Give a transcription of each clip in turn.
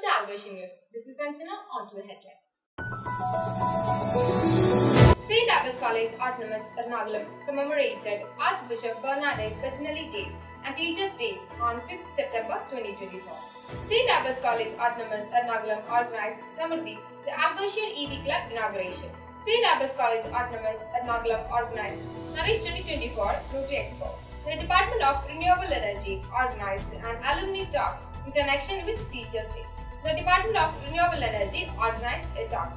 to Albertian News. This is Sanjana. On to the headlines. St. Abbas College Autonomous Ernakulam commemorated Archbishop Bernardine Bettinelli Day and Teachers Day on 5th September 2024. St. Abbas College Autonomous Ernakulam organized Samruddhi, the Albertian ED Club inauguration. St. Abbas College Autonomous Ernakulam organized Nourish 2024 Nutri Expo. The Department of Renewable Energy organized an alumni talk in connection with Teachers Day. The Department of Renewable Energy organized a talk.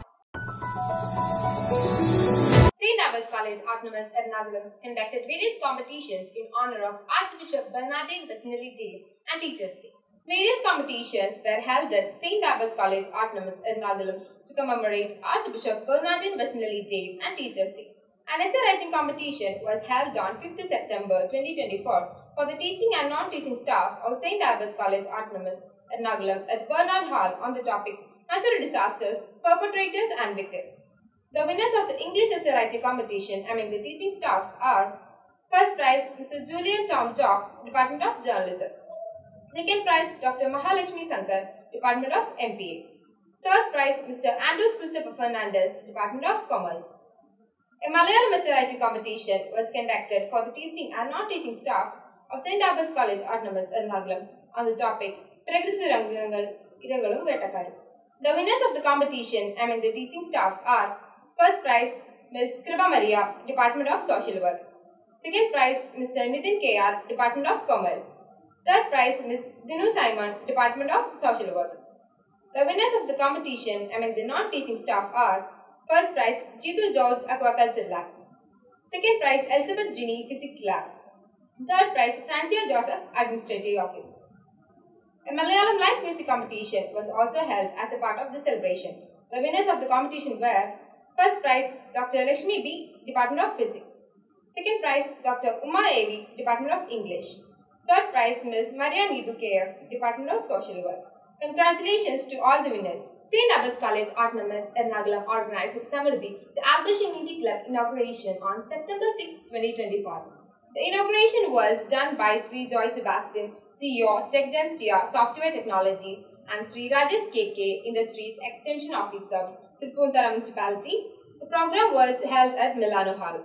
St. Abbas College Autonomous Ernakulam conducted various competitions in honor of Archbishop Bernardine Bettinelli Day and Teachers Day. Various competitions were held at St. Abbas College Autonomous Ernakulam to commemorate Archbishop Bernardine Bettinelli Day and Teachers Day. An essay writing competition was held on 5th September 2024 for the teaching and non-teaching staff of St. Abbas College Autonomous Ernakulam at Bernard Hall on the topic Natural Disasters, Perpetrators and Victims. The winners of the English essay writing competition among the teaching staffs are: first prize, Mr. Julian Tom Jock, Department of Journalism. Second prize, Dr. Mahalakshmi Sankar, Department of MPA. Third prize, Mr. Andrews Christopher Fernandez, Department of Commerce. A Malayalam essay writing competition was conducted for the teaching and non-teaching staffs of St. Abbas College Autonomous Ernakulam on the topic Prakriti Irangalum Vetakaru. The winners of the competition among the teaching staffs are: first prize, Ms. Kripa Maria, Department of Social Work. Second prize, Mr. Nitin K.R., Department of Commerce. Third prize, Ms. Dinu Simon, Department of Social Work. The winners of the competition among the non-teaching staff are: first prize, Jitu George, Aquaculture Lab. Second prize, Elizabeth Ginny, Physics Lab. Third prize, Francia Joseph, Administrative Office. A Malayalam live music competition was also held as a part of the celebrations. The winners of the competition were: first prize, Dr. Lakshmi B., Department of Physics. Second prize, Dr. Uma A.V., Department of English. Third prize, Ms. Maria Needu K.R., Department of Social Work. Congratulations to all the winners. St. Abbas College Autonomous Ernakulam organized Samruddhi, the Albertian ED Club inauguration on September 6, 2024. The inauguration was done by Sri Joy Sebastian, CEO, TechGenstia Software Technologies, and Sri Rajesh KK, Industries Extension Officer, Tirupoontara Municipality. The program was held at Milano Hall.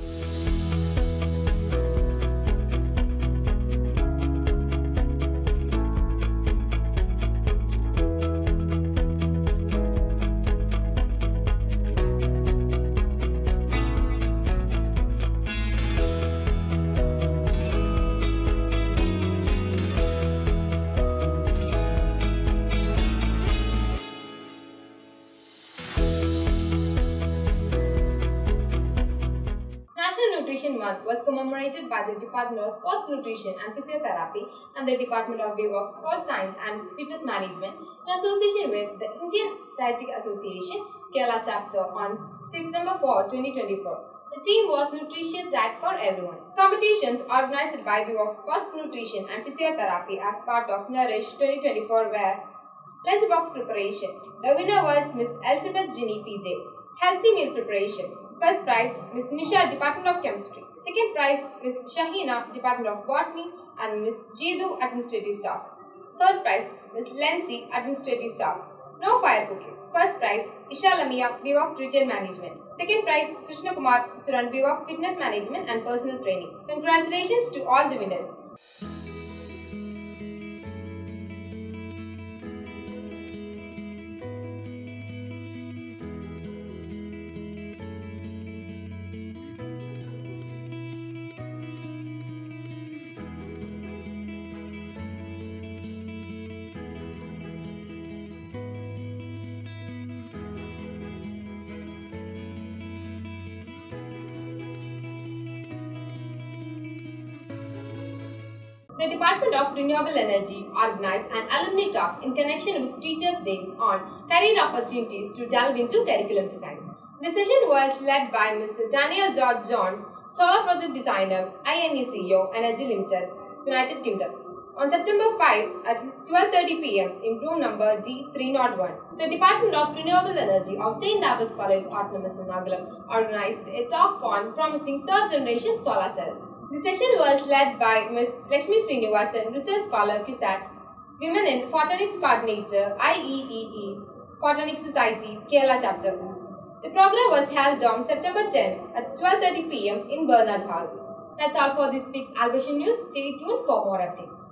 Nutrition Month was commemorated by the Department of Sports Nutrition and Physiotherapy and the Department of BWOC Sports Science and Fitness Management in association with the Indian Dietetic Association Kerala chapter on September 4, 2024. The theme was Nutritious Diet for Everyone. Competitions organized by BWOC Sports Nutrition and Physiotherapy as part of Nourish 2024 were: lunchbox preparation. The winner was Ms. Elizabeth Ginny PJ. Healthy meal preparation. First prize, Ms. Nisha, Department of Chemistry. Second prize, Ms. Shahina, Department of Botany, and Ms. Jidu, Administrative Staff. Third prize, Ms. Lency, Administrative Staff. No fire cooking. First prize, Isha Lamia, BWOC Retail Management. Second prize, Krishna Kumar, Student BWOC Fitness Management and Personal Training. Congratulations to all the winners. The Department of Renewable Energy organized an alumni talk in connection with Teachers Day on career opportunities to delve into curriculum designs. The session was led by Mr. Daniel George John, Solar Project Designer, INE CEO, Energy Limited, United Kingdom, on September 5 at 12:30 p.m. in room number D301. The Department of Renewable Energy of St. Abbas College Autonomous Ernakulam organized a talk on promising third-generation solar cells. The session was led by Ms. Lakshmi Srinivasan, Research Scholar, KISAT, Women in Photonics Coordinator, IEEE, Photonics Society, Kerala chapter. The program was held on September 10 at 12:30 p.m. in Bernard Hall. That's all for this week's Albition News. Stay tuned for more updates.